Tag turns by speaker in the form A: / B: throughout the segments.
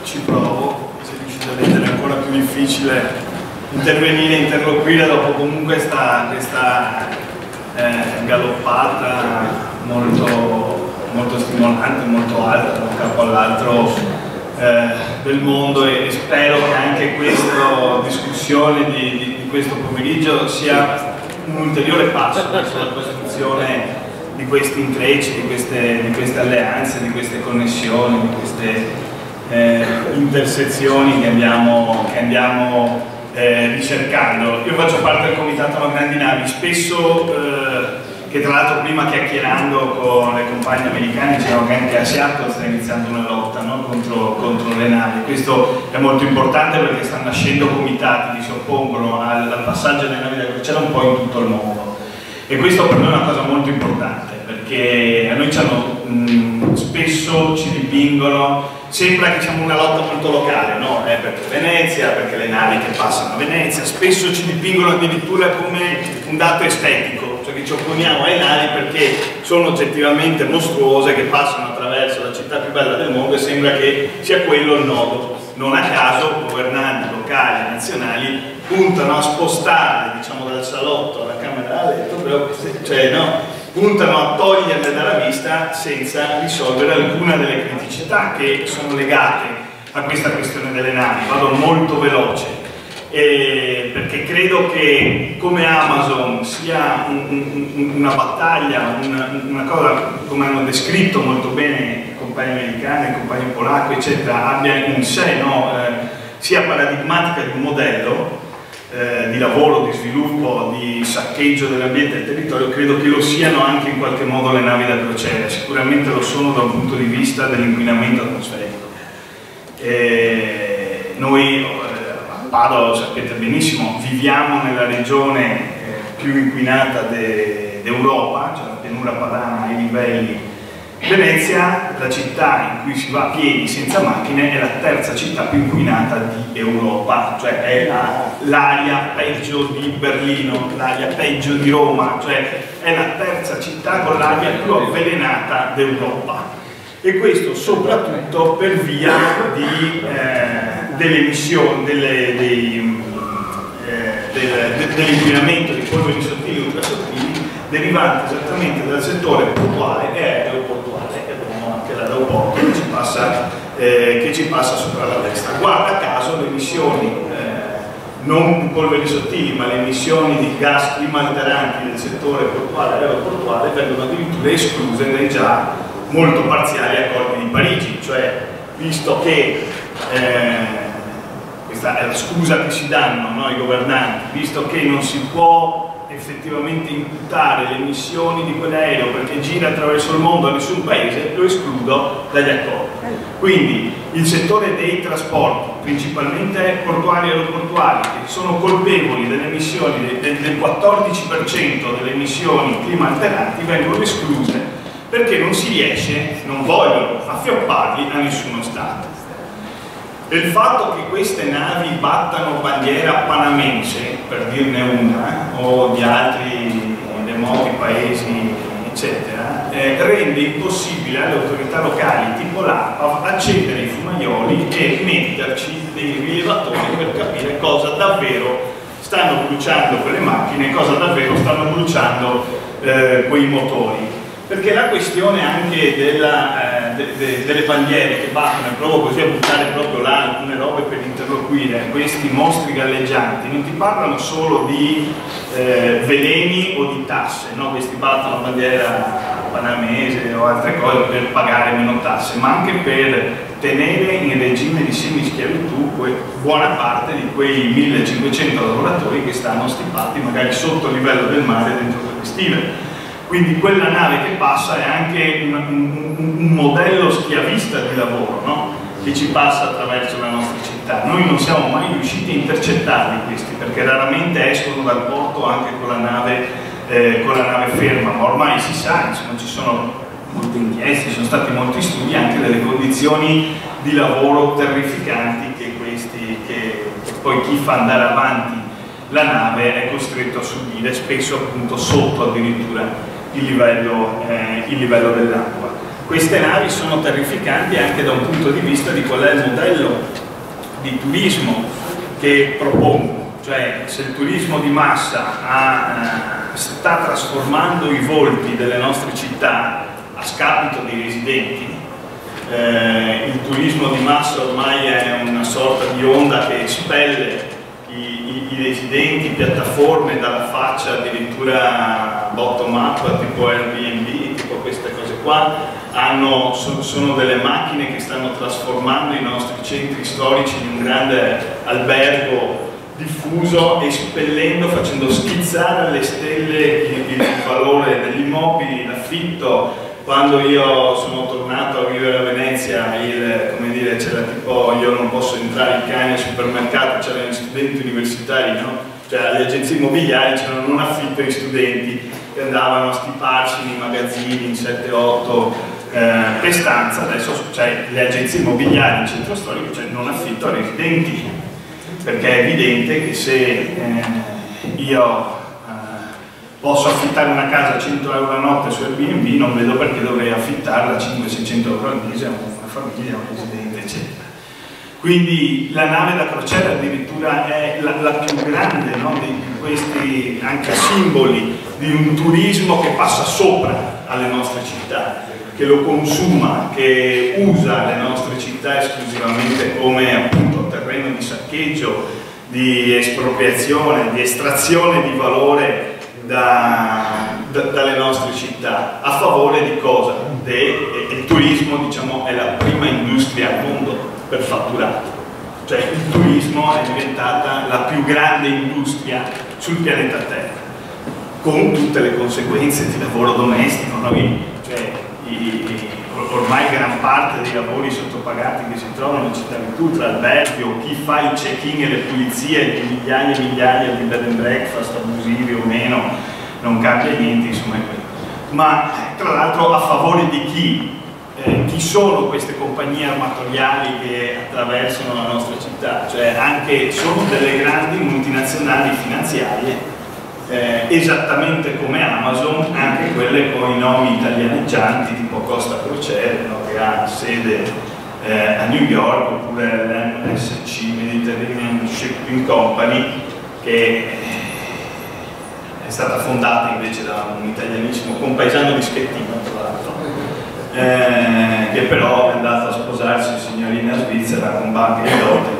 A: ci provo, se riuscite a leggere è ancora più difficile intervenire, interloquire dopo comunque questa galoppata molto stimolante, molto alta da un capo all'altro del mondo, e spero che anche questa discussione di questo pomeriggio sia un ulteriore passo verso la costruzione di questi intrecci, di queste alleanze, di queste connessioni, di queste intersezioni che andiamo ricercando. Io faccio parte del comitato No Grandi Navi, spesso che tra l'altro prima chiacchierando con le compagne americane dicevano che anche a Seattle sta iniziando una lotta, no? contro le navi. Questo è molto importante perché stanno nascendo comitati che si oppongono al passaggio delle navi da crociera un po' in tutto il mondo, e questo per noi è una cosa molto importante, perché a noi spesso ci dipingono, sembra che siamo una lotta molto locale, no? Perché Venezia, perché le navi che passano a Venezia, spesso ci dipingono addirittura come un dato estetico, cioè che ci opponiamo alle navi perché sono oggettivamente mostruose, che passano attraverso la città più bella del mondo, e sembra che sia quello il nodo. Non a caso governanti locali e nazionali puntano a spostare, diciamo, dal salotto alla camera da letto, puntano a toglierle dalla vista senza risolvere alcuna delle criticità che sono legate a questa questione delle navi. Vado molto veloce perché credo che come Amazon sia una battaglia, una cosa, come hanno descritto molto bene compagni americani, compagni polacchi eccetera, abbia in sé, sia paradigmatica di un modello di lavoro, di sviluppo, di saccheggio dell'ambiente e del territorio, credo che lo siano anche in qualche modo le navi da crociera. Sicuramente lo sono da un punto di vista dell'inquinamento atmosferico. Noi a Padova, lo sapete benissimo, viviamo nella regione più inquinata d'Europa, cioè la pianura padana ai livelli. Venezia, la città in cui si va a piedi senza macchine, è la terza città più inquinata di Europa, cioè è l'aria peggio di Berlino, l'aria peggio di Roma, cioè è la terza città con l'aria più avvelenata d'Europa. E questo soprattutto per via delle emissioni, dell'inquinamento di polveri sottili e ultrasottili derivante esattamente dal settore portuale e aeroportuale, che abbiamo anche l'aeroporto che ci passa sopra la testa. Guarda caso le emissioni, non di polveri sottili, ma le emissioni di gas climalteranti del settore portuale e aeroportuale vengono addirittura escluse dai già molto parziali accordi di Parigi, cioè visto che questa è la scusa che si danno, no, i governanti, visto che non si può effettivamente imputare le emissioni di quell'aereo perché gira attraverso il mondo a nessun paese, lo escludo dagli accordi. Quindi il settore dei trasporti, principalmente portuali e aeroportuali, che sono colpevoli delle emissioni del 14% delle emissioni climalteranti, vengono escluse perché non si riesce, non vogliono affiopparli a nessuno Stato. Del fatto che queste navi battano bandiera panamense, per dirne una, o di altri remoti paesi, eccetera, rende impossibile alle autorità locali, tipo l'APAV, accendere i fumaioli e metterci dei rilevatori per capire cosa davvero stanno bruciando quelle macchine, cosa davvero stanno bruciando quei motori. Perché la questione anche delle bandiere che battono, e provo così a buttare proprio là alcune robe per interloquire, questi mostri galleggianti, non ti parlano solo di veleni o di tasse, no? Questi battono la bandiera panamese o altre cose per pagare meno tasse, ma anche per tenere in regime di semischiavitù buona parte di quei 1500 lavoratori che stanno stipati magari sotto il livello del mare dentro quelle stive. Quindi quella nave che passa è anche un modello schiavista di lavoro, no? Che ci passa attraverso la nostra città. Noi non siamo mai riusciti a intercettarli questi, perché raramente escono dal porto anche con la nave ferma, ma ormai si sa, insomma, ci sono molte inchieste, ci sono stati molti studi anche delle condizioni di lavoro terrificanti che poi chi fa andare avanti la nave è costretto a subire, spesso appunto sotto addirittura il livello dell'acqua. queste navi sono terrificanti anche da un punto di vista di qual è il modello di turismo che propongo. Cioè, se il turismo di massa sta trasformando i volti delle nostre città a scapito dei residenti, il turismo di massa ormai è una sorta di onda che espelle i residenti, piattaforme dalla faccia addirittura bottom up, tipo Airbnb, tipo queste cose qua, sono delle macchine che stanno trasformando i nostri centri storici in un grande albergo diffuso, espellendo, facendo schizzare alle stelle il valore degli immobili, l'affitto. Quando io sono tornato a vivere a Venezia, come dire, c'era tipo, io non posso entrare in cani al supermercato, c'erano gli studenti universitari, no? Cioè le agenzie immobiliari c'erano non affitto ai studenti che andavano a stiparsi nei magazzini in 7-8 per stanza. Adesso c'è le agenzie immobiliari in centro storico, cioè non affitto a residenti, perché è evidente che se io posso affittare una casa a 100 euro a notte su Airbnb, non vedo perché dovrei affittarla a 500-600 euro al mese a una famiglia, a un residente, eccetera. Quindi la nave da crociera addirittura è la più grande, no, di questi anche simboli di un turismo che passa sopra alle nostre città, che lo consuma, che usa le nostre città esclusivamente come appunto terreno di saccheggio, di espropriazione, di estrazione di valore dalle nostre città. A favore di cosa? Il turismo, diciamo, è la prima industria al mondo per fatturato. Cioè il turismo è diventata la più grande industria sul pianeta Terra, con tutte le conseguenze di lavoro domestico. Ormai gran parte dei lavori sottopagati che si trovano, citavi tu, tra alberghi o chi fa il check-in e le pulizie di migliaia e migliaia di bed and breakfast, abusivi o meno, non cambia niente, insomma è quello. Ma tra l'altro a favore di chi? Chi sono queste compagnie armatoriali che attraversano la nostra città? Cioè sono delle grandi multinazionali finanziarie, esattamente come Amazon, anche quelle con i nomi italianeggianti tipo Costa Crociere, no? Che ha sede a New York, oppure l'MSC, Mediterranean Shipping Company, che è stata fondata invece da un italianissimo compaesano di Schettino, tra l'altro, che però è andato a sposarsi signorina svizzera con banche di dote,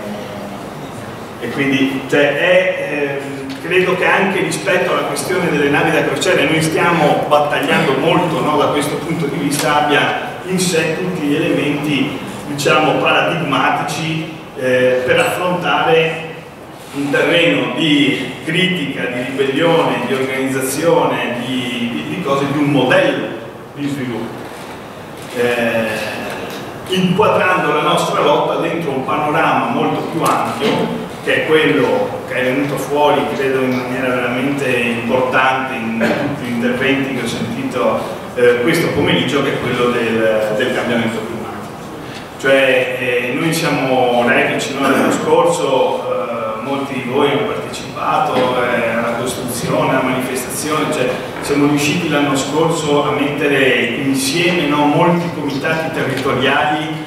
A: e quindi credo che anche rispetto alla questione delle navi da crociera noi stiamo battagliando molto, no, da questo punto di vista, abbia in sé tutti gli elementi, diciamo, paradigmatici per affrontare un terreno di critica, di ribellione, di organizzazione, di cose, di un modello di sviluppo, inquadrando la nostra lotta dentro un panorama molto più ampio, che è quello che è venuto fuori, credo, in maniera veramente importante in tutti gli interventi che ho sentito questo pomeriggio, che è quello del cambiamento climatico. Cioè noi siamo reduci, no, l'anno scorso, molti di voi hanno partecipato alla costruzione, alla manifestazione, cioè siamo riusciti l'anno scorso a mettere insieme, no, molti comitati territoriali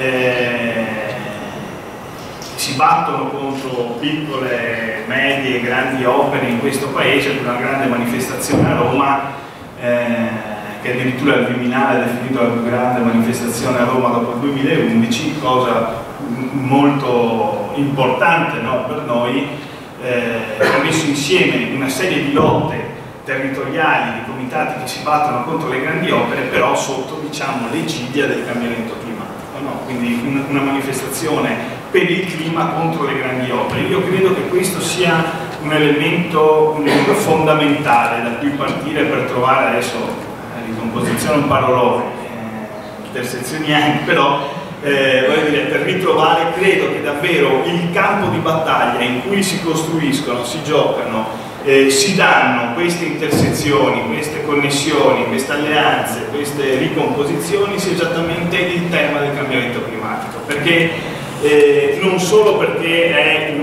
A: si battono contro piccole, medie e grandi opere in questo paese, con una grande manifestazione a Roma, che addirittura il Viminale ha definito la più grande manifestazione a Roma dopo il 2011, cosa molto importante, no, per noi, ha messo insieme una serie di lotte territoriali, di comitati che si battono contro le grandi opere, però sotto, diciamo, l'egidia del cambiamento climatico, no? Quindi una manifestazione per il clima contro le grandi opere. Io credo che questo sia un elemento fondamentale da cui partire per trovare, adesso ricomposizione un parolone, intersezioni anche, però voglio dire, per ritrovare, credo che davvero il campo di battaglia in cui si costruiscono, si giocano, si danno queste intersezioni, queste connessioni, queste alleanze, queste ricomposizioni, sia esattamente il tema del cambiamento climatico, perché non solo perché è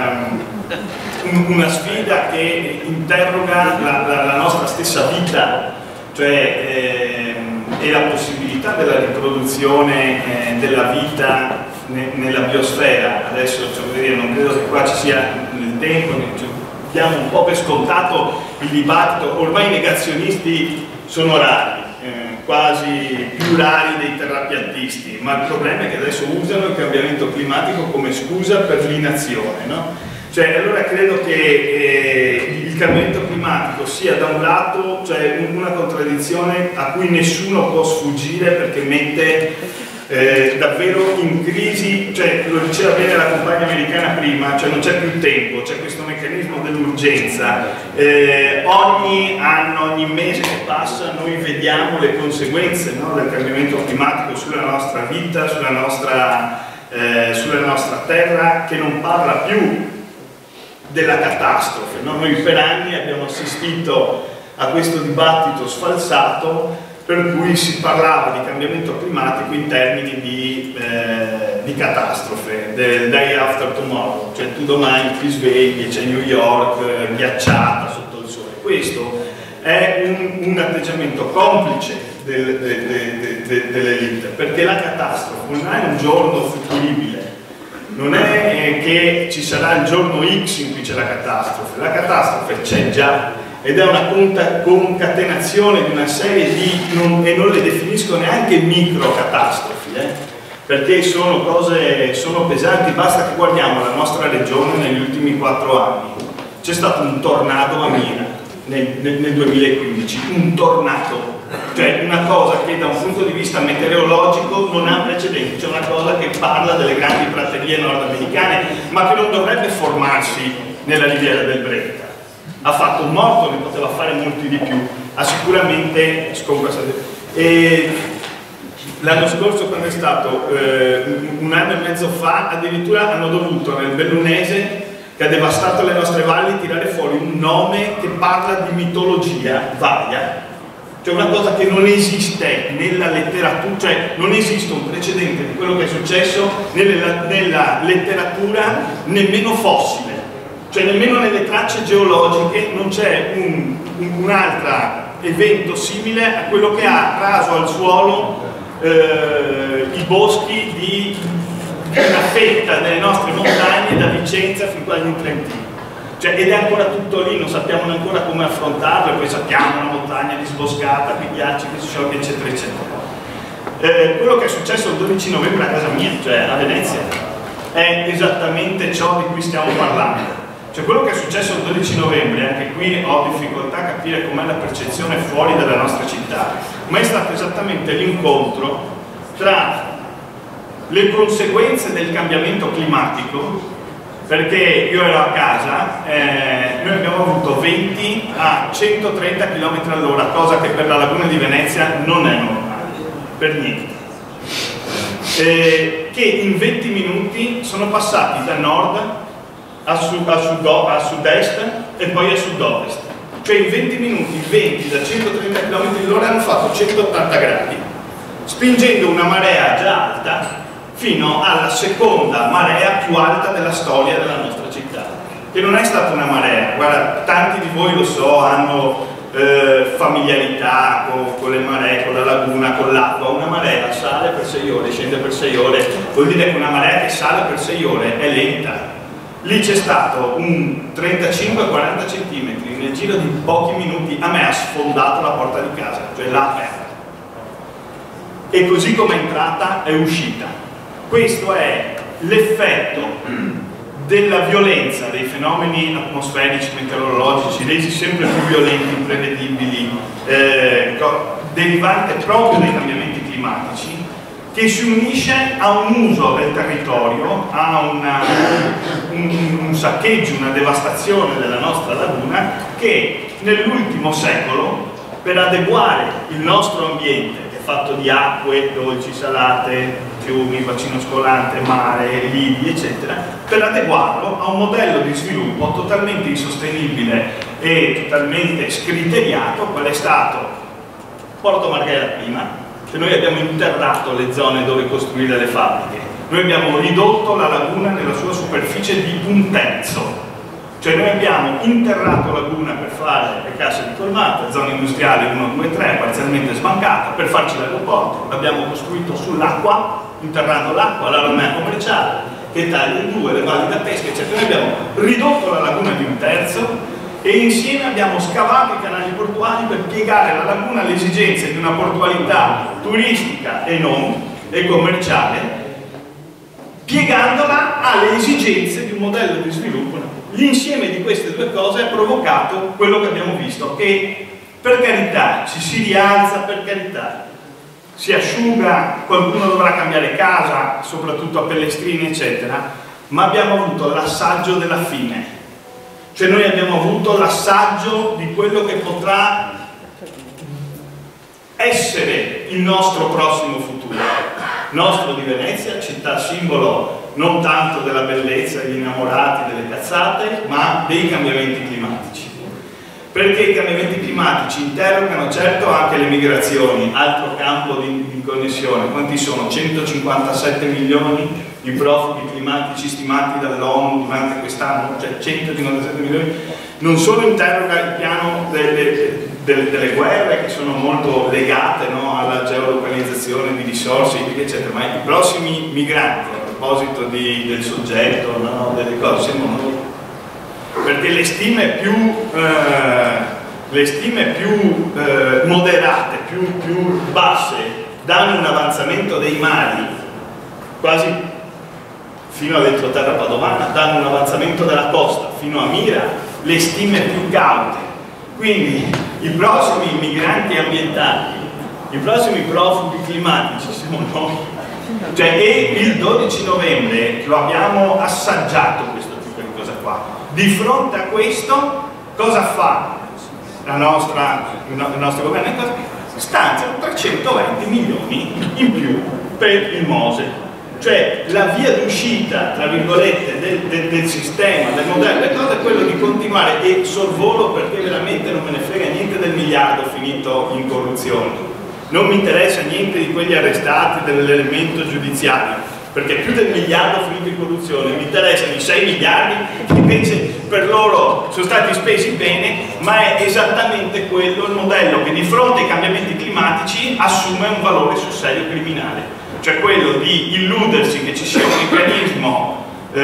A: una sfida che interroga la nostra stessa vita, cioè e la possibilità possibilità della riproduzione della vita nella biosfera. Adesso non credo che qua ci sia nel tempo, diamo un po' per scontato il dibattito, ormai i negazionisti sono rari, quasi più rari dei terrapiattisti, ma il problema è che adesso usano il cambiamento climatico come scusa per l'inazione, no? Cioè, allora credo che il cambiamento climatico sia da un lato, cioè, una contraddizione a cui nessuno può sfuggire, perché mette davvero in crisi, cioè, lo diceva bene la compagna americana prima, cioè non c'è più tempo, c'è questo meccanismo dell'urgenza. Ogni anno, ogni mese che passa noi vediamo le conseguenze, no, del cambiamento climatico sulla nostra vita, sulla nostra terra, che non parla più della catastrofe, no? Noi per anni abbiamo assistito a questo dibattito sfalsato per cui si parlava di cambiamento climatico in termini di catastrofe, del day after tomorrow, cioè tu domani ti svegli, c'è New York ghiacciata sotto il sole. Questo è un atteggiamento complice dell'elite, perché la catastrofe non è un giorno futuribile, non è che ci sarà il giorno X in cui c'è la catastrofe c'è già, ed è una concatenazione di una serie di, e non le definisco neanche micro catastrofi, perché sono cose, sono pesanti. Basta che guardiamo la nostra regione negli ultimi 4 anni. C'è stato un tornado a Mira nel 2015, un tornado, cioè una cosa che da un punto di vista meteorologico non ha precedenti, cioè una cosa che parla delle grandi praterie nordamericane, ma che non dovrebbe formarsi nella Riviera del Brenta. Ha fatto un morto, ne poteva fare molti di più, ha sicuramente scomparso. L'anno scorso, quando è stato un anno e mezzo fa, addirittura hanno dovuto nel Bellunese, che ha devastato le nostre valli, tirare fuori un nome che parla di mitologia varia, cioè una cosa che non esiste nella letteratura, cioè non esiste un precedente di quello che è successo nella letteratura nemmeno fossile. Cioè nemmeno nelle tracce geologiche non c'è un altro evento simile a quello che ha raso al suolo i boschi di una fetta delle nostre montagne, da Vicenza fin quasi in Trentino. Cioè, ed è ancora tutto lì, non sappiamo ancora come affrontarlo, e poi sappiamo una montagna disboscata, con ghiacci che si sciolgono, eccetera, eccetera. Quello che è successo il 12 novembre a casa mia, cioè a Venezia, è esattamente ciò di cui stiamo parlando. Cioè quello che è successo il 12 novembre, anche qui ho difficoltà a capire com'è la percezione fuori dalla nostra città, ma è stato esattamente l'incontro tra le conseguenze del cambiamento climatico, perché io ero a casa, noi abbiamo avuto 20 a 130 km all'ora, cosa che per la laguna di Venezia non è normale, per niente. Che in 20 minuti sono passati da nord a sud-est e poi a sud-ovest. Cioè in 20 minuti i venti da 130 km all'ora hanno fatto 180 gradi, spingendo una marea già alta fino alla seconda marea più alta della storia della nostra città, che non è stata una marea. Guarda, tanti di voi lo so, hanno familiarità con le maree, con la laguna, con l'acqua. Una marea sale per 6 ore, scende per 6 ore, vuol dire che una marea che sale per 6 ore è lenta. Lì c'è stato un 35-40 cm, nel giro di pochi minuti a me ha sfondato la porta di casa, cioè l'ha aperta. E così come è entrata è uscita. Questo è l'effetto della violenza dei fenomeni atmosferici, meteorologici, resi sempre più violenti, imprevedibili, derivante proprio dai cambiamenti climatici, che si unisce a un uso del territorio, a un saccheggio, una devastazione della nostra laguna, che nell'ultimo secolo, per adeguare il nostro ambiente, che è fatto di acque dolci, salate, fiumi, bacino scolante, mare, lidi, eccetera, per adeguarlo a un modello di sviluppo totalmente insostenibile e totalmente scriteriato, qual è stato Porto Marghera prima, che noi abbiamo interrato le zone dove costruire le fabbriche. Noi abbiamo ridotto la laguna nella sua superficie di 1/3. Cioè noi abbiamo interrato laguna per fare le casse di colmata, zona industriale 1, 2, 3, parzialmente sbancata, per farci l'aeroporto, l'abbiamo costruito sull'acqua, interrando l'acqua, l'armea commerciale, che taglia in due, le valli da pesca, eccetera. Noi abbiamo ridotto la laguna di 1/3 e insieme abbiamo scavato i canali portuali per piegare la laguna alle esigenze di una portualità turistica e non, e commerciale, piegandola alle esigenze di un modello di sviluppo. L'insieme di queste due cose ha provocato quello che abbiamo visto, che per carità ci si rialza, per carità si asciuga, qualcuno dovrà cambiare casa, soprattutto a Pellegrini eccetera, ma abbiamo avuto l'assaggio della fine, cioè noi abbiamo avuto l'assaggio di quello che potrà essere il nostro prossimo futuro, nostro di Venezia, città simbolo non tanto della bellezza, degli innamorati, delle cazzate, ma dei cambiamenti climatici. Perché i cambiamenti climatici interrogano certo anche le migrazioni, altro campo di connessione. Quanti sono? 157 milioni di profughi climatici stimati dall'ONU durante quest'anno, cioè 157 milioni. Non solo interroga il piano delle guerre, che sono molto legate, no, alla geolocalizzazione di risorse, eccetera, ma i prossimi migranti, a proposito del soggetto, no, delle cose, siamo noi. Perché le stime più moderate, più basse, danno un avanzamento dei mari quasi fino all'entroterra padovana, danno un avanzamento della costa fino a Mira, le stime più caute. Quindi i prossimi migranti ambientali, i prossimi profughi climatici siamo noi. Cioè, e il 12 novembre lo abbiamo assaggiato questo tipo di cosa qua. Di fronte a questo, cosa fa il nostro governo? Stanzia 320 milioni in più per il Mose. Cioè la via d'uscita, tra virgolette, del sistema, del modello, è quello di continuare, e sorvolo perché veramente non me ne frega niente del miliardo finito in corruzione, non mi interessa niente di quegli arrestati, dell'elemento giudiziario, perché più del miliardo finito in corruzione mi interessano i 6 miliardi che invece per loro sono stati spesi bene, ma è esattamente quello il modello che di fronte ai cambiamenti climatici assume un valore sul serio criminale. Cioè quello di illudersi che ci sia un meccanismo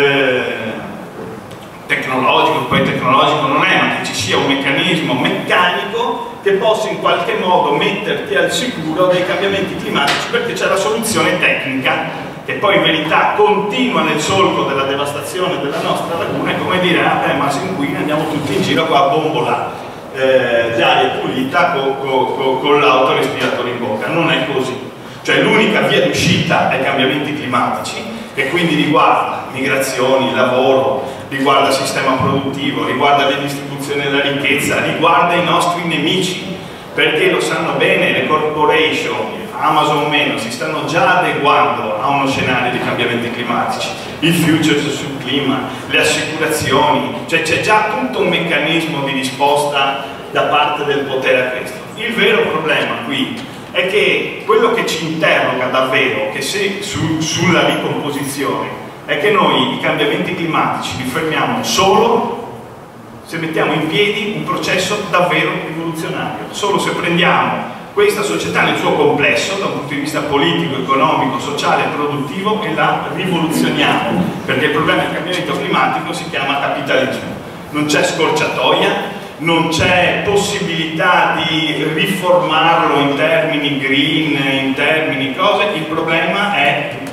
A: tecnologico, poi tecnologico non è, ma che ci sia un meccanismo meccanico che possa in qualche modo metterti al sicuro dei cambiamenti climatici, perché c'è la soluzione tecnica, che poi in verità continua nel solco della devastazione della nostra laguna. È come dire, ah beh, ma se inquina andiamo tutti in giro qua a bombola d'aria pulita con l'autorespiratore in bocca. Non è così. Cioè l'unica via d'uscita ai cambiamenti climatici, che quindi riguarda migrazioni, lavoro, riguarda il sistema produttivo, riguarda le distribuzioni della ricchezza, riguarda i nostri nemici, perché lo sanno bene le corporation, Amazon meno, si stanno già adeguando a uno scenario di cambiamenti climatici, il futures sul clima, le assicurazioni, cioè c'è già tutto un meccanismo di risposta da parte del potere a questo. Il vero problema qui è che quello che ci interroga davvero, che sulla ricomposizione, è che noi i cambiamenti climatici li fermiamo solo se mettiamo in piedi un processo davvero rivoluzionario, solo se prendiamo questa società nel suo complesso, da un punto di vista politico, economico, sociale e produttivo, e la rivoluzioniamo, perché il problema del cambiamento climatico si chiama capitalismo. Non c'è scorciatoia, non c'è possibilità di riformarlo in termini green, in termini cose, il problema è